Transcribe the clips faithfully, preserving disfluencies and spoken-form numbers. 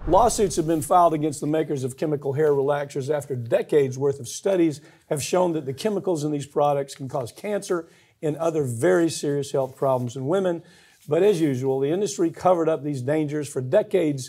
Lawsuits have been filed against the makers of chemical hair relaxers after decades worth of studies have shown that the chemicals in these products can cause cancer and other very serious health problems in women. But as usual, the industry covered up these dangers for decades,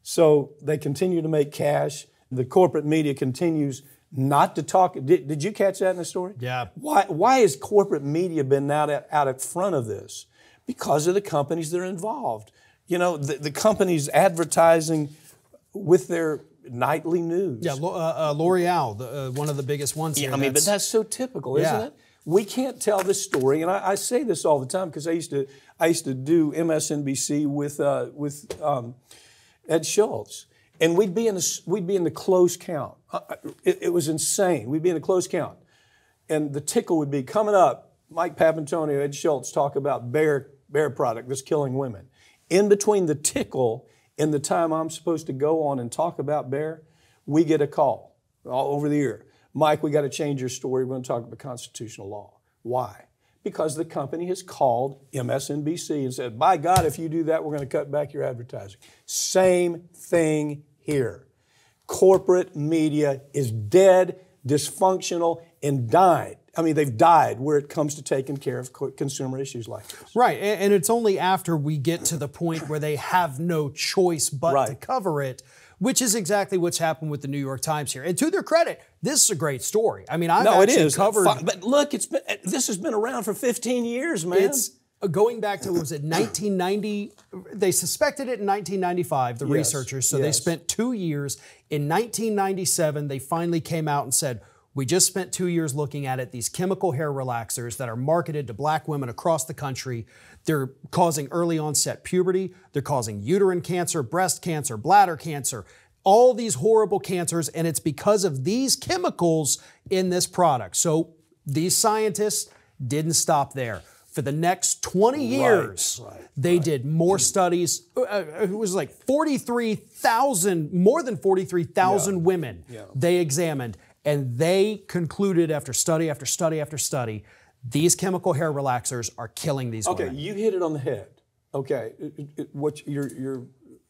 so they continue to make cash. The corporate media continues not to talk. Did, did you catch that in the story? Yeah. Why, why has corporate media been out at, out at front of this? Because of the companies that are involved. You know, the, the companies advertising with their nightly news. Yeah, uh, uh, L'Oreal, the, uh, one of the biggest ones here. Yeah, I mean, but that's so typical, isn't yeah. it? We can't tell this story, and I, I say this all the time because I used to I used to do M S N B C with uh, with um, Ed Schultz, and we'd be in the we'd be in the close count. Uh, it, it was insane. We'd be in the close count, and the tickle would be coming up. Mike Papantonio, Ed Schultz talk about Bayer Bayer product that's killing women. In between the tickle and the time I'm supposed to go on and talk about Bayer, we get a call all over the ear. Mike, we got to change your story. We're going to talk about constitutional law. Why? Because the company has called M S N B C and said, by God, if you do that, we're going to cut back your advertising. Same thing here. Corporate media is dead, dysfunctional, and died. I mean, they've died where it comes to taking care of consumer issues like this. Right, and it's only after we get to the point where they have no choice but right. to cover it, which is exactly what's happened with the New York Times here. And to their credit, this is a great story. I mean, I've no, actually it is. covered... But look, it's been, this has been around for fifteen years, man. It's going back to, what was it, nineteen ninety? They suspected it in nineteen ninety-five, the yes. researchers, so yes. they spent two years. In nineteen ninety-seven, they finally came out and said, we just spent two years looking at it. These chemical hair relaxers that are marketed to black women across the country, they're causing early onset puberty, they're causing uterine cancer, breast cancer, bladder cancer, all these horrible cancers, and it's because of these chemicals in this product. So these scientists didn't stop there. For the next twenty years, right, right, they right. did more studies. Uh, it was like forty-three thousand, more than forty-three thousand yeah. women yeah. they examined. And they concluded after study after study after study, these chemical hair relaxers are killing these okay, women. Okay, you hit it on the head. Okay, it, it, it, what your, your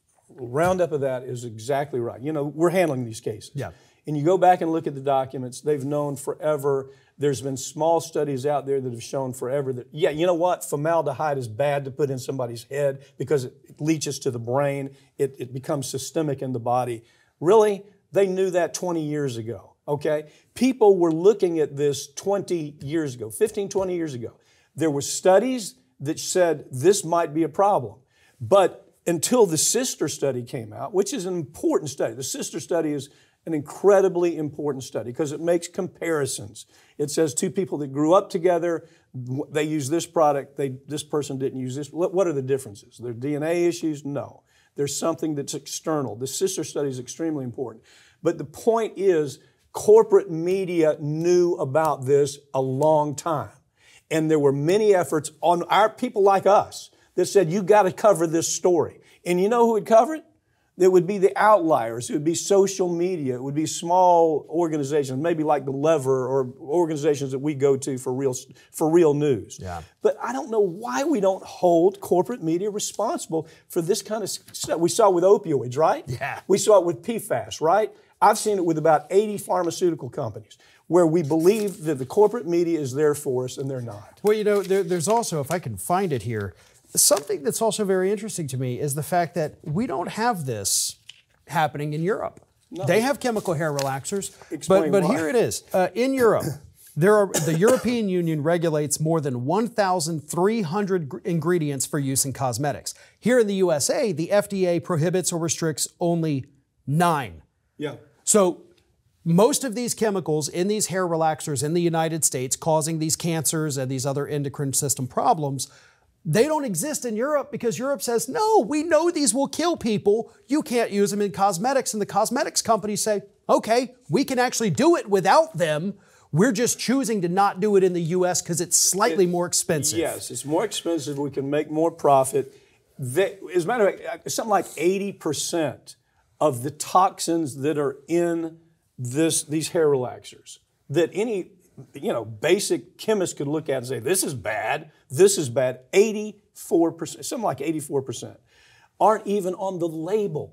roundup of that is exactly right. You know, we're handling these cases. Yeah. And you go back and look at the documents, they've known forever. There's been small studies out there that have shown forever that, yeah, you know what? Formaldehyde is bad to put in somebody's head because it leaches to the brain. It, it becomes systemic in the body. Really? They knew that twenty years ago. Okay? People were looking at this twenty years ago, fifteen, twenty years ago. There were studies that said this might be a problem. But until the sister study came out, which is an important study. The sister study is an incredibly important study because it makes comparisons. It says two people that grew up together, they use this product, they, this person didn't use this. What are the differences? There D N A issues? No. There's something that's external. The sister study is extremely important. But the point is, corporate media knew about this a long time. And there were many efforts on our people like us that said, you got to cover this story. And you know who would cover it? It would be the outliers. It would be social media. It would be small organizations, maybe like the Lever or organizations that we go to for real, for real news. Yeah. But I don't know why we don't hold corporate media responsible for this kind of stuff. We saw it with opioids, right? Yeah. We saw it with P FAS, right? I've seen it with about eighty pharmaceutical companies where we believe that the corporate media is there for us and they're not. Well, you know, there, there's also, if I can find it here, something that's also very interesting to me is the fact that we don't have this happening in Europe. No. They have chemical hair relaxers, Explain but, but why. here it is. Uh, in Europe, there are, the European Union regulates more than one thousand three hundred ingredients for use in cosmetics. Here in the U S A, the F D A prohibits or restricts only nine. Yeah. So most of these chemicals in these hair relaxers in the United States causing these cancers and these other endocrine system problems, they don't exist in Europe because Europe says, no, we know these will kill people. You can't use them in cosmetics. And the cosmetics companies say, okay, we can actually do it without them. We're just choosing to not do it in the U S because it's slightly it, more expensive. Yes, it's more expensive. We can make more profit. They, as a matter of fact, something like eighty percent of the toxins that are in this, these hair relaxers that any you know, basic chemist could look at and say, this is bad, this is bad, eighty-four percent, something like eighty-four percent, aren't even on the label.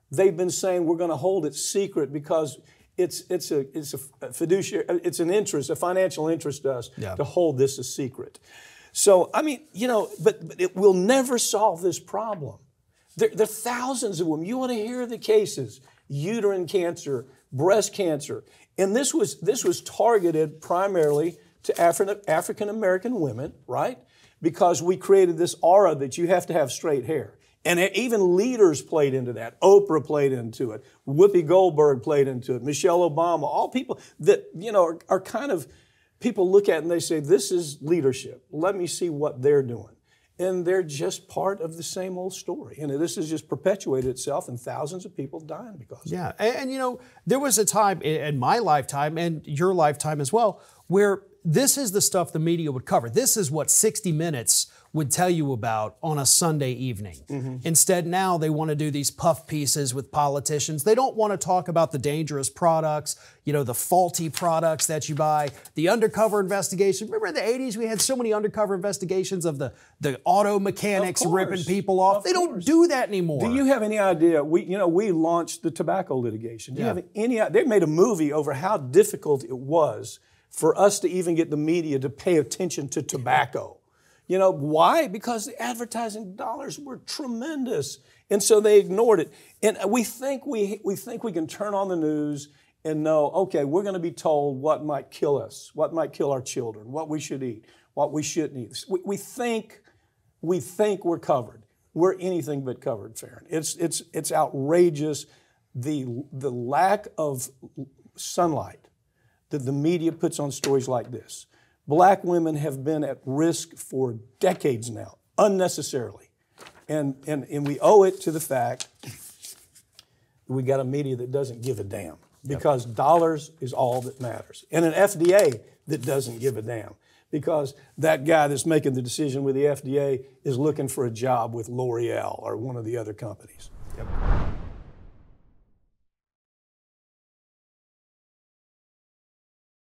they've been saying we're going to hold it secret because it's it's a it's a fiduciary, it's an interest, a financial interest to us yeah. to hold this a secret. So I mean, you know, but, but it will never solve this problem. There, there are thousands of them. You want to hear the cases: uterine cancer, breast cancer, and this was this was targeted primarily to Afri- African American women, right? Because we created this aura that you have to have straight hair. And even leaders played into that. Oprah played into it. Whoopi Goldberg played into it. Michelle Obama. All people that, you know, are, are kind of, people look at and they say, this is leadership. Let me see what they're doing. And they're just part of the same old story. And this has just perpetuated itself, and thousands of people dying because of it. Yeah, and, and you know, there was a time in my lifetime and your lifetime as well where this is the stuff the media would cover. This is what sixty minutes would tell you about on a Sunday evening. Mm-hmm. Instead, now they want to do these puff pieces with politicians. They don't want to talk about the dangerous products, you know, the faulty products that you buy, the undercover investigation. Remember in the eighties, we had so many undercover investigations of the, the auto mechanics ripping people off. Of they course. don't do that anymore. Do you have any idea? We, you know, we launched the tobacco litigation. Do yeah. you have any? They made a movie over how difficult it was for us to even get the media to pay attention to tobacco. You know, why? Because the advertising dollars were tremendous. And so they ignored it. And we think we, we think we can turn on the news and know, okay, we're going to be told what might kill us, what might kill our children, what we should eat, what we shouldn't eat. We, we think we think we're covered. We're anything but covered, Farron. It's, it's, it's outrageous, the, the lack of sunlight that the media puts on stories like this. Black women have been at risk for decades now, unnecessarily. And, and, and we owe it to the fact that we got a media that doesn't give a damn, because yep. dollars is all that matters. And an F D A that doesn't give a damn, because that guy that's making the decision with the F D A is looking for a job with L'Oreal or one of the other companies.